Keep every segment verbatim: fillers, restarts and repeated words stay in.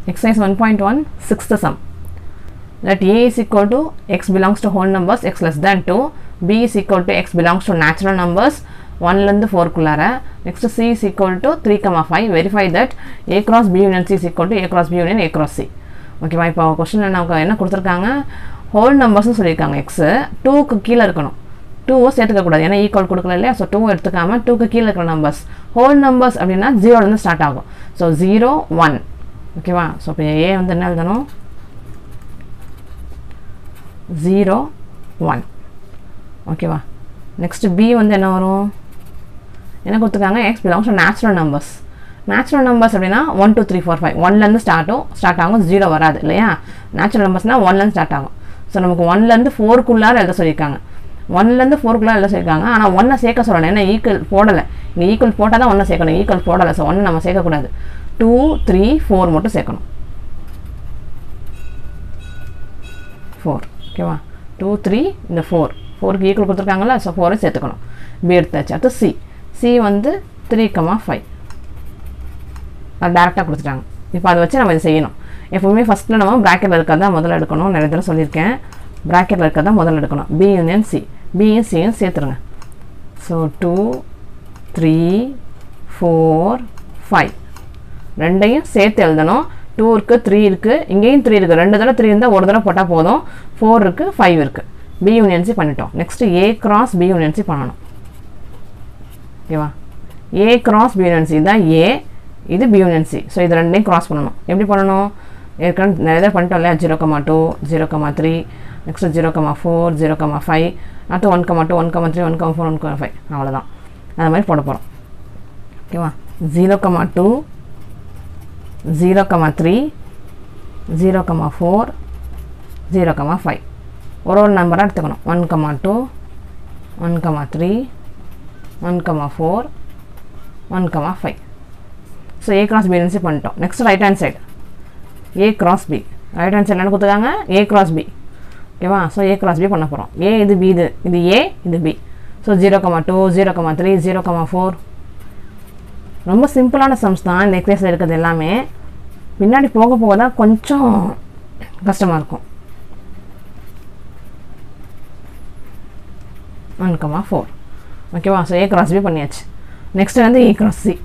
exercise one point one, sixth sum. That A is equal to x belongs to whole numbers x less than two, B is equal to x belongs to natural numbers one and four குள்ளார. Next C is equal to three comma five. Verify that A cross B union C is equal to A cross B union A cross C. ஓகேவா? இப்போ கொஸ்டினில் நமக்கு என்ன கொடுத்துருக்காங்க, whole நம்பர்ஸ்னு சொல்லியிருக்காங்க. X டூக்கு கீழே இருக்கணும், டூவை சேர்த்துக்கக்கூடாது, ஏன்னா ஈக்குவல் கொடுக்கல இல்லையா. ஸோ டூ எடுத்துக்காமல் டூக்கு கீழே இருக்கிற நம்பர்ஸ் ஹோல் நம்பர்ஸ் அப்படின்னா ஜீரோலேருந்து ஸ்டார்ட் ஆகும். So zero one. ஓகேவா? ஸோ இப்போ ஏ வந்து என்ன எழுதணும், ஜீரோ ஒன். ஓகேவா? நெக்ஸ்ட் பி வந்து என்ன வரும், என்ன கொடுத்துருக்காங்க, X belongs to natural numbers. Natural numbers அப்படின்னா one two three four five ஒன்லேருந்து ஸ்டார்ட்டும் ஸ்டார்ட் ஆகும், ஜீரோ வராது இல்லையா. நேச்சுரல் நம்பர்ஸ்னால் ஒன்லேருந்து ஸ்டார்ட் ஆகும். ஸோ நமக்கு ஒன்லேருந்து ஃபோருக்குள்ளார எழுத சொல்லியிருக்காங்க, ஒன்லேருந்து ஃபோருக்குள்ளார எழுத சொல்லியிருக்காங்க. ஆனால் ஒன்றை சேர்க்க சொல்லணும், ஏன்னா ஈக்குவல் போடலை. இங்கே ஈக்குவல் போட்டால் தான் ஒன்றை சேர்க்கணும், ஈக்குவல் போடலை. ஸோ ஒன்று நம்ம சேர்க்கக்கூடாது, டூ த்ரீ ஃபோர் மட்டும் சேர்க்கணும். ஃபோர். ஓகேவா? டூ த்ரீ இந்த ஃபோர் ஃபோருக்கு ஈக்குவல் கொடுத்துருக்காங்களா. ஸோ ஃபோரை சேர்த்துக்கணும். பி எடுத்தாச்சு. அடுத்து சி. சி வந்து த்ரீ கமா ஃபைவ் அது டேரெக்டாக கொடுத்துட்டாங்க. இப்போ அதை வச்சு நம்ம இதை செய்யணும். எப்போவுமே ஃபஸ்ட்டில் நம்ம ப்ராக்கெட்டில் இருக்கிறது தான் முதல்ல எடுக்கணும். நிறைய தடவை சொல்லியிருக்கேன், ப்ராக்கெட்டில் இருக்கிறது தான் முதல்ல எடுக்கணும். பி யூனியன் சி, பியும் சியும் சேர்த்துருங்க. So two three four five ரெண்டையும் சேர்த்து எழுதணும். டூ இருக்குது, த்ரீ இருக்குது, இங்கேயும் த்ரீ இருக்குது. ரெண்டு தடவை த்ரீ இருந்தால் ஒரு தடவை போட்டால் போதும். ஃபோர் இருக்குது, ஃபைவ் இருக்குது. பி யூனியன் சி பண்ணிட்டோம். Next A cross B union C பண்ணணும். ஓகேவா? A cross B union C தான் ஏ, இது பி யூனியன் சி. ஸோ இது ரெண்டையும் கிராஸ் பண்ணணும். எப்படி பண்ணணும், ஏற்கனவே நிறைய பண்ணிட்டோம் இல்லையா. Zero comma two, zero comma three, next zero comma four, zero comma five, அடுத்து one comma two, one comma three, one comma four, one comma five. அவ்வளோதான், அது மாதிரி போட போகிறோம். ஓகேவா? Zero comma two, zero comma three, zero comma four, zero comma five. ஒரு ஒரு நம்பராக எடுத்துக்கணும். One comma two, one comma three, one comma four, one comma five. So A cross B union C பண்ணிட்டோம். Next right hand side A cross B. Right hand side என்ன கொடுத்துருக்காங்க, A cross B. ஓகேவா? So A cross B பண்ண போகிறோம். A இது B, இது இது A, இது B. So zero comma two, zero comma three, zero comma four. ரொம்ப சிம்பிளான சம்ஸ் தான் இந்த எக்ஸசைஸில் இருக்கிறது எல்லாமே. பின்னாடி போக போக தான் கொஞ்சம் கஷ்டமாக இருக்கும். One comma four. ஓகேவா? ஸோ ஏ கிராஸ் பி பண்ணியாச்சு. நெக்ஸ்ட் வந்து A cross C.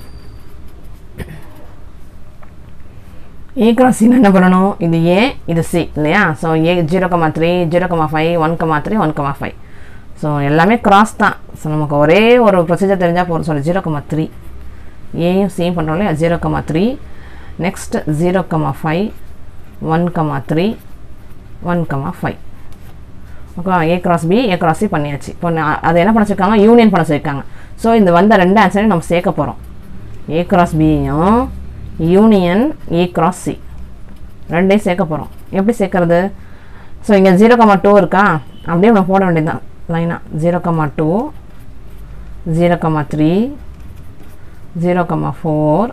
A cross சின்னு என்ன பண்ணணும், இது ஏ, இது சி இல்லையா. So A zero comma three, zero comma five, one comma three, one comma five. So எல்லாமே கிராஸ் தான். ஸோ நமக்கு ஒரே ஒரு ப்ரொசீஜர் தெரிஞ்சால் போகிறோம். சொல்லி ஜீரோ கமா த்ரீ ஏயும் சியும் பண்ணுறோம் இல்லையா. Zero comma three, next zero comma five, one comma three, one comma five. Okay, A cross B, A cross C பண்ணியாச்சு. இப்போ அதை என்ன பண்ண சொல்லியிருக்காங்க, யூனியன் பண்ண சொல்லியிருக்காங்க. ஸோ இந்த வந்த ரெண்டு ஆன்சரையும் நம்ம சேர்க்க போகிறோம். ஏ கிராஸ் பியும் யூனியன் ஏ கிராஸ் சி ரெண்டையும் சேர்க்க போகிறோம். எப்படி சேர்க்கறது, ஸோ இங்கே ஜீரோ கமா டூ இருக்கா, அப்படியே நம்ம போட வேண்டியதுதான் லைனாக. Zero comma two, zero comma three, zero comma four,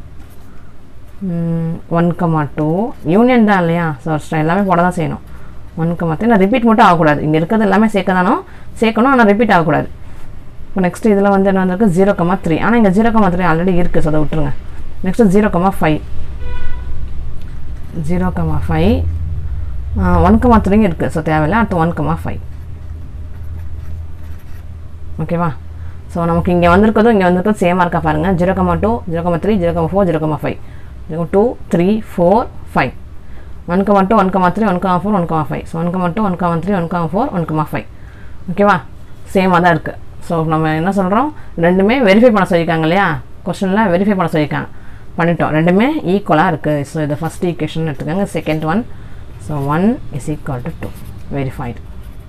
one comma two. Union தான் இல்லையா. ஸோ எல்லாமே போட தான் செய்யணும். One comma three. நான் ரிப்பீட் மட்டும் ஆகக்கூடாது. இங்கே இருக்கிறது எல்லாமே சேர்க்க தானோ சேர்க்கணும், ஆனால் ரிப்பீட் ஆகக்கூடாது. இப்போ நெக்ஸ்ட் இதில் வந்து என்ன வந்திருக்கு, ஜீரோ கமா த்ரீ. ஆனால் இங்கே ஜீரோ கமா த்ரீ ஆல்ரெடி இருக்குது, ஸோ அதை விட்டுருங்க. Next zero comma five, zero comma five, one comma த்ரீங்க இருக்குது, ஸோ தேவையில்லை. அடுத்து ஒன் கமா ஃபைவ். ஓகேவா? ஸோ நமக்கு இங்கே வந்திருக்கிறதும் இங்கே வந்திருக்கிறது சேமாக இருக்கா பாருங்கள். Zero comma two, zero comma three, zero comma four, zero comma five. Zero two three four five. One comma two, one comma three, one comma four, one comma five. So one comma two, one comma three, one comma four, one comma five. ஓகேவா? சேமாக தான் இருக்குது. So நம்ம என்ன சொல்கிறோம், ரெண்டுமே verify பண்ண சொல்லியிருக்காங்க இல்லையா. கொஸ்டினில் வெரிஃபை பண்ண சொல்லியிருக்காங்க, பண்ணிட்டோம். ரெண்டுமே ஈக்குவலாக இருக்குது. ஸோ இது ஃபஸ்ட் ஈக்குவேஷன் எடுத்துக்கோங்க. Second one, so one is equal to two, verified.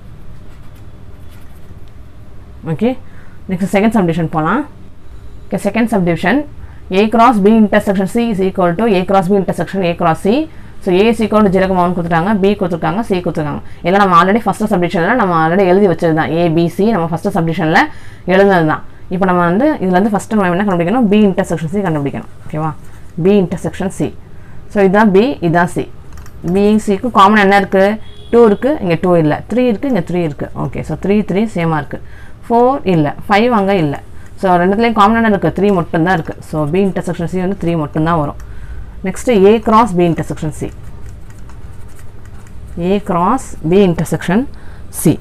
Okay, next second subdivision போகலாம். Okay, second subdivision A cross B intersection C is equal to A cross B intersection A cross C. So A is equal to zero comma one கொடுத்துட்டாங்க, B கொடுத்துருக்காங்க, C கொடுத்துருக்காங்க. இதெல்லாம் நம்ம already first சப்டிவிஷனில் நம்ம already எழுதி வச்சது தான். ABC நம்ம ஃபஸ்ட்டு சப்டிவிஷனில் எழுதுனது தான். இப்போ நம்ம வந்து இதில் வந்து ஃபஸ்ட்டு நம்ம என்ன கண்டுபிடிக்கணும், பி இன்டர்செக்ஷன் சி கண்டுபிடிக்கணும். ஓகேவா? B intersection C. ஸோ இதுதான் பி, இதுதான் சி. பி சிக்கு காமன் என்ன இருக்குது, டூ இருக்குது, இங்கே டூ இல்லை. த்ரீ இருக்குது, இங்கே த்ரீ இருக்குது. ஓகே, ஸோ த்ரீ த்ரீ சேமாக இருக்குது. ஃபோர் இல்லை, ஃபைவ் அங்கே இல்லை. ஸோ ரெண்டுத்துலேயும் காமனாக இருக்குது, த்ரீ மட்டும்தான் இருக்குது. ஸோ பி இன்டர்செக்ஷன் சி வந்து த்ரீ மட்டும்தான் வரும். next A cross B intersection C. A cross B intersection C.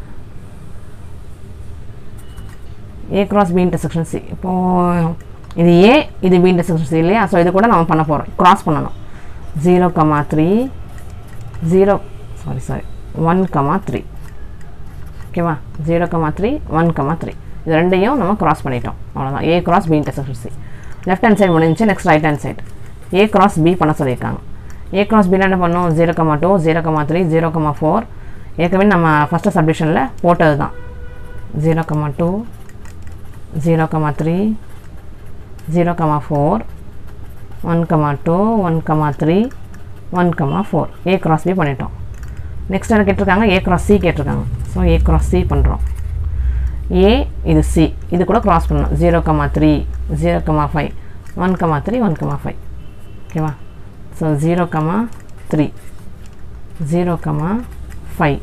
A cross B intersection C. இப்போ இது A, இது B intersection C இல்லையா? ஸோ இது கூட நம்ம பண்ண போகிறோம், cross பண்ணணும். zero comma three, zero sorry sorry one comma three. ஓகேவா? zero comma three, one comma three. இது ரெண்டையும் நம்ம cross பண்ணிட்டோம். அவ்வளோதான். A cross B intersection C. Left hand side முடிஞ்சு, next right hand side A cross B பண்ண சொல்லியிருக்காங்க. A cross B என்ன பண்ணோம்? zero comma two, zero comma three, zero comma four. ஏற்கனவே நம்ம ஃபஸ்ட்டு சப்டிஷனில் போட்டது தான். zero comma two, zero comma three, zero comma four, one comma two, one comma three, one comma four. A cross B பண்ணிட்டோம். Next என்ன கேட்டிருக்காங்க? A cross C கேட்டிருக்காங்க. So A cross C பண்ணுறோம். A இது C, இது கூட cross பண்ணணும். zero comma three, zero comma five, one comma three, one comma five. ஓகேவா? So zero comma three, zero comma five,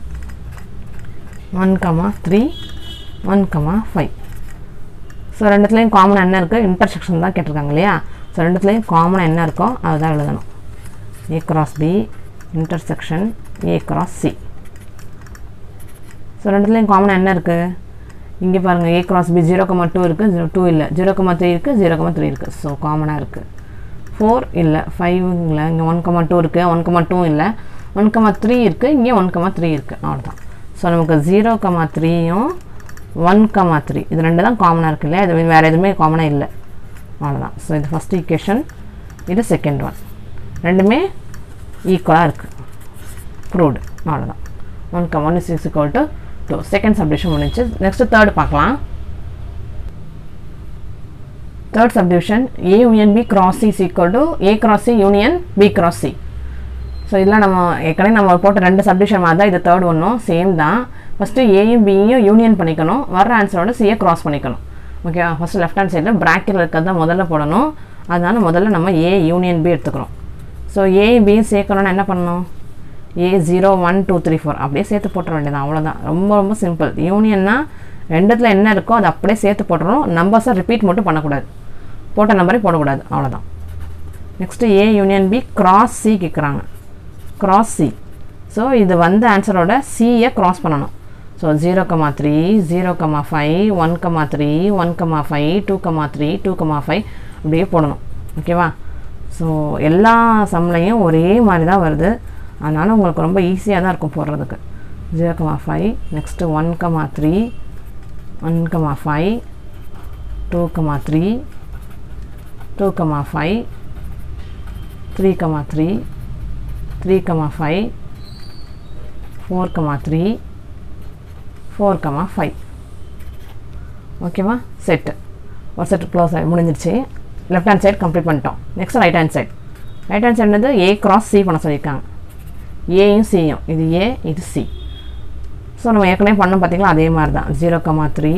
one comma three, one comma five. So ரெண்டுத்துலேயும் காமனாக என்ன இருக்குது? இன்டர்செக்ஷன் தான் கேட்டிருக்காங்க இல்லையா? ஸோ ரெண்டுத்துலேயும் காமனாக என்ன இருக்கோ அதுதான் எழுதணும். A cross B intersection A cross C. So ரெண்டுத்துலேயும் காமனாக என்ன இருக்குது? இங்கே பாருங்கள், A cross B zero comma two இருக்குது, zero two இல்லை, zero comma three இருக்குது, zero comma three இருக்குது. ஸோ காமனாக இருக்குது. four இல்லை, five இல்லை, இங்கே one comma two இருக்குது, one comma two இல்லை, one comma three இருக்குது, இங்கே one comma three இருக்குது. அவ்வளோதான். ஸோ நமக்கு zero comma three-யும் one comma three இது ரெண்டு தான் காமனாக இருக்குது இல்லையா? இது வேறு எதுவுமே காமனாக இல்லை. அவ்வளோதான். ஸோ இது ஃபஸ்ட் ஈக்குவேஷன், இது செகண்ட் ஒன். ரெண்டுமே ஈக்குவலாக இருக்குது. ப்ரூவ்டு. அவ்வளோதான். one comma one is equal to two. Second subdivision முடிஞ்சு. நெக்ஸ்ட்டு தேர்டு பார்க்கலாம். Third subdivision A union B cross C is equal to A cross C union B cross C. So இதெல்லாம் நம்ம ஏற்கனவே நம்ம போட்ட ரெண்டு சப்டிவிஷன் மாதிரி தான் இது தேர்ட் ஒன்றும் சேம் தான். ஃபஸ்ட்டு ஏயும் பியும் யூனியன் பண்ணிக்கணும், வர்ற ஆன்சரோட சியை க்ராஸ் பண்ணிக்கணும். ஓகே, ஃபஸ்ட்டு லெஃப்ட் ஹேண்ட் சைடில் ப்ராக்கெட்டில் இருக்கிறது தான் முதல்ல போடணும். அதனால் முதல்ல நம்ம ஏ யூனியன் பி எடுத்துக்கிறோம். ஸோ ஏ பியும் சேர்க்கணும்னா என்ன பண்ணணும்? A zero one two three four அப்படியே சேர்த்து போட்டுற வேண்டியதான். அவ்வளோதான். ரொம்ப ரொம்ப சிம்பிள். யூனியன்னா ரெண்டுத்தில் என்ன இருக்கோ அதை அப்படியே சேர்த்து போட்டுறோம். நம்பர்ஸை ரிப்பீட் மட்டும் பண்ணக்கூடாது, போட்ட நம்பரே போடக்கூடாது. அவ்வளோதான். Next A union B cross C கேட்குறாங்க. Cross C. ஸோ இது வந்து ஆன்சரோட சியை க்ராஸ் பண்ணணும். So zero comma three, zero comma five, one comma three, one comma five, two comma three, two comma five அப்படியே போடணும். ஓகேவா? ஸோ எல்லா சம்லையும் ஒரே மாதிரி தான் வருது. அதனால் உங்களுக்கு ரொம்ப ஈஸியாக தான் இருக்கும் போடுறதுக்கு. Zero comma five, next one comma three, one comma five, two comma three, two comma five, three comma three, three comma five, four comma three, four comma five. ஓகேவா? செட்டு ஒரு செட்டு க்ளோஸ் ஆகி முடிஞ்சிருச்சு. Left hand side complete பண்ணிட்டோம். Next right hand side. Right hand சைடுனது A cross C பண்ண சொல்லியிருக்காங்க. ஏயும் சியும், இது ஏ இது சி. ஸோ நம்ம ஏற்கனவே பண்ணோம் பார்த்தீங்களா, அதே மாதிரி தான். Zero comma three,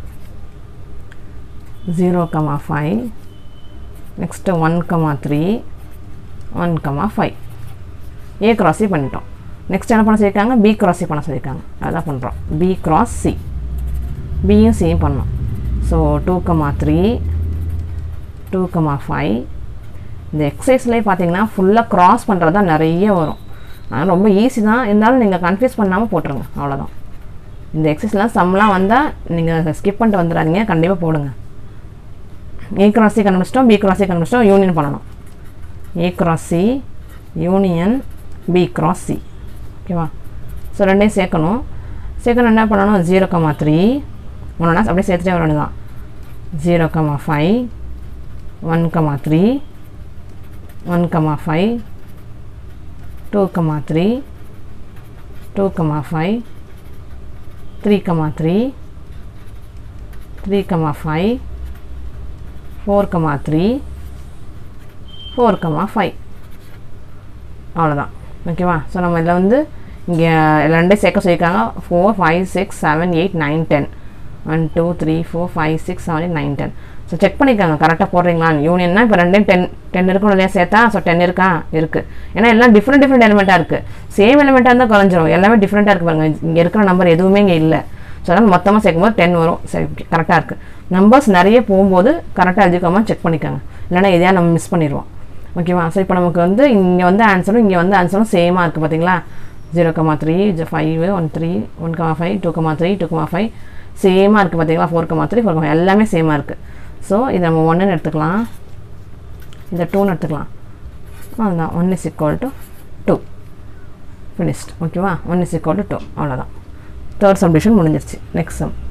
zero comma five, next one comma three, one comma five. A cross C பண்ணிட்டோம். நெக்ஸ்ட் என்ன பண்ண சொல்லியிருக்காங்க? பி கிராஸ் சி பண்ண சொல்லியிருக்காங்க. அதுதான் பண்ணுறோம். B cross C. பியும் சியும் பண்ணோம். So two comma three, two comma five. இந்த எக்ஸசைஸ்லேயே பார்த்தீங்கன்னா ஃபுல்லாக க்ராஸ் பண்ணுறது தான் நிறைய வரும். ஆனால் ரொம்ப ஈஸி தான், இருந்தாலும் நீங்கள் கன்ஃபியூஸ் பண்ணாமல் போட்டுருங்க. அவ்வளோதான். இந்த எக்ஸசைஸ்லாம் சம்லாம் வந்தால் நீங்கள் ஸ்கிப் பண்ணிட்டு வந்துடாதீங்க, கண்டிப்பாக போடுங்க. ஏ கிராஸ் சி கண்டுபிடிச்சிட்டோம், பி கிராஸ் சி கண்டுபிடிச்சிட்டோம், யூனியன் பண்ணணும். A cross C union B cross C. Okay? So ரெண்டையும் சேர்க்கணும். சேர்க்கணும் என்ன பண்ணணும்? ஜீரோ கமா த்ரீ, ஒன்றுனா அப்படியே சேர்த்துட்டே வர வேண்டியதான். Zero comma five, one comma three, one comma five, two comma three, two comma five, three comma three, three comma five, four comma three, four comma five. அவ்வளோதான். ஓகேவா? ஸோ நம்ம இதில் வந்து இங்கே ரெண்டே சேர்க்க சொல்லியிருக்காங்க. Four five six seven eight nine ten. One two three four five six seven eight nine ten. So check பண்ணிக்காங்க கரெக்டாக போடுறீங்களா. யூனியன்னா இப்போ ரெண்டையும் டென் டென் இருக்கணும் இல்லையா சேர்த்தா? ஸோ டென் இருக்கா? இருக்குது. ஏன்னா எல்லாம் டிஃப்ரெண்ட் டிஃப்ரெண்ட் எலிமெண்ட்டாக இருக்குது. சேம் எலிமெண்ட்டாக இருந்தால் குறைஞ்சிரும். எல்லாமே டிஃப்ரெண்ட்டாக இருக்குது பாருங்கள். இங்கே இருக்கிற நம்பர் எதுவுமே இங்கே இல்லை. ஸோ அதனால் மொத்தமாக சேர்க்கும்போது டென் வரும். சரி, கரெக்டாக இருக்குது. நம்பர்ஸ் நிறைய போகும்போது கரெக்டாக எழுதிக்காமல் செக் பண்ணிக்காங்க. இல்லைனா எதையா நம்ம மிஸ் பண்ணிடுவோம். ஓகேவா? ஸோ இப்போ நமக்கு வந்து இங்கே வந்து ஆன்சரும் இங்கே வந்து ஆன்சரும் சேமாக இருக்குது பார்த்தீங்களா? Zero comma three five one three one comma five two comma three two comma five சேமாக இருக்குது பார்த்தீங்களா? Four comma three four comma எல்லாமே சேமாக இருக்குது. ஸோ இதை நம்ம ஒன்றுன்னு எடுத்துக்கலாம், இந்த டூன்னு எடுத்துக்கலாம். அதுதான் one is equal to two. Finished. ஓகேவா? One is equal to two. அவ்வளோதான். தேர்ட் சப்டிஷன் முடிஞ்சிருச்சு. Next some.